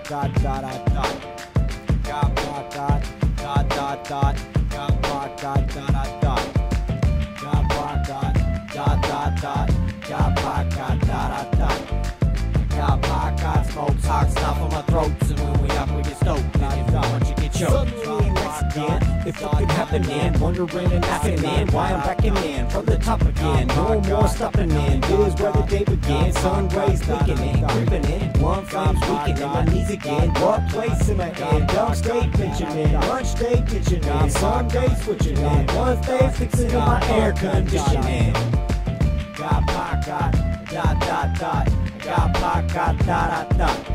got dot dot dot. Got pot got dot dot dot. Got pot got dot dot dot. Got pot got dot dot dot. Got pot got dot dot dot. Got pot got smoke hot stuff on my throat. So when we up we get stoked. And if you want you get choked. Suddenly next again, if fucking happening, wondering and asking in why I'm backing in from the top again. No more stopping in. Here's where the day began. Sun rays leaking in, creeping in. One flame's weakening my knees again. What place am I in? Dark state pitching in, lunch day pitching in, Sunday switching in, Wednesday fixing in my air conditioning. Got pot got dot dot dot. Got pot got dot dot dot.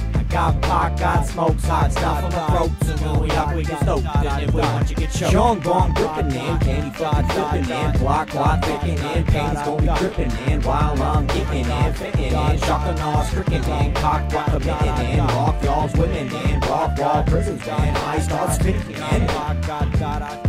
Got pot, got smokes, hot stuff on my throat. So when we up, we get stoked. And if we want you get choked. Sean Bong gripping in, candy fucking flipping in, block quad thinking in, pain's gonna be dripping in while I'm getting in, fitting in, shocking all stricken in, cock block committing in, rock y'all's winning in, rock wall prisons in, I start spitting in. Got pot got dot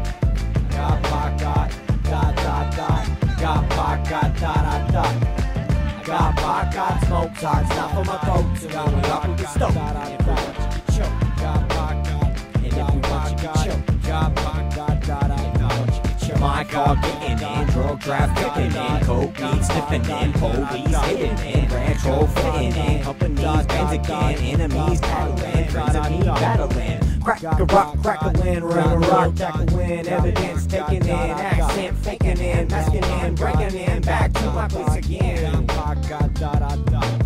dot. Got pot got dot dot dot. Got pot got dot dot dot. Got pot, got smoke, hot stuff on my throat. So when we up, we get stoked. And if we want you get choked. Got pot, got. And if we want you get choked. Got pot, got dot. And if we want you get choked. My car getting in, drug trafficking in, cocaine sniffing in, police hitting in, retro fitting in, companies bands again, enemies battling, friends of me battling. Crack a rock, crackling, run a rock, tackling, evidence taking in, accent faking in, masking in, breaking in, back to my place again. Got pot, got dot dot dot.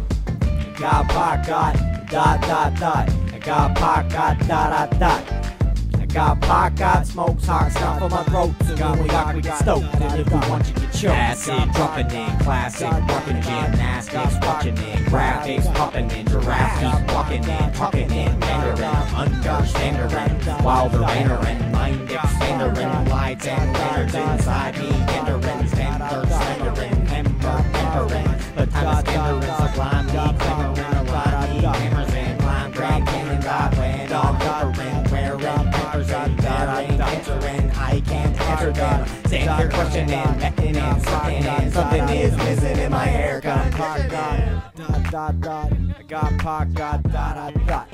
Got pot, got dot dot dot. I got pot, got dot dot dot. I got pot, got smokes, hot stuff on my throat. So when we up, we get stoked. And if we want you get choked. Acid dropping in, classic, working gymnastics, watching in, graphics popping in, giraffe walking in, talking in, Mandarin, understanding, while they're entering, mind expandering, lights and lanterns inside me, entering, standard, slandering, tempering, but time is standering, sublime, clamoring, align me, hammers and blind, grand cannon, God, land on covering, wearing papers and bearing, answering, I can't answer them, stand here questioning, beckoning, something is missing in my hair, got pot got dot dot dot. I got pot got dot dot dot.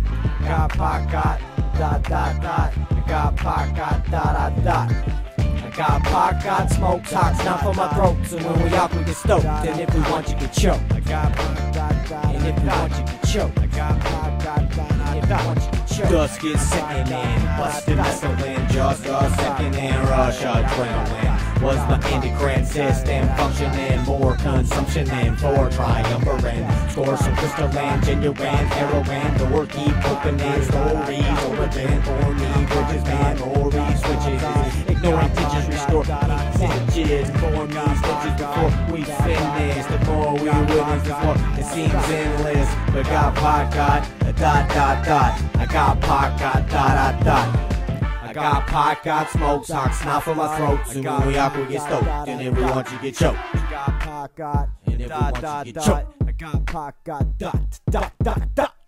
Got pot got dot dot dot. I got pot got dot dot dot. I got pot got smoke, hot stuff on my throat. So when we up, we get stoked. And if we want you get choked. I got pot got dot. And if we want you get choked. I got pot got dot. And if we want you get choked. Dusk is setting in, busted mescaline, just a second in, rush adrenaline. Was my endocrine system functioning, more consumption in for triumvirate. Score some crystalline, genuine, heroin, door keep opening, stories, origin, for me, bridges, memories, switches, ignoring teachers, restore messages, for me, stitches before we finish. The more we witness, the more it seems endless. But got pot, got dot dot dot. I got pot, got dot dot dot. I got pot, got smoke, hot snuff on my throat. So when we up, we get stoked. And if we want you get choked. I got pot got And if we dot want dot you get dot. choked. I got pot got dot dot dot dot.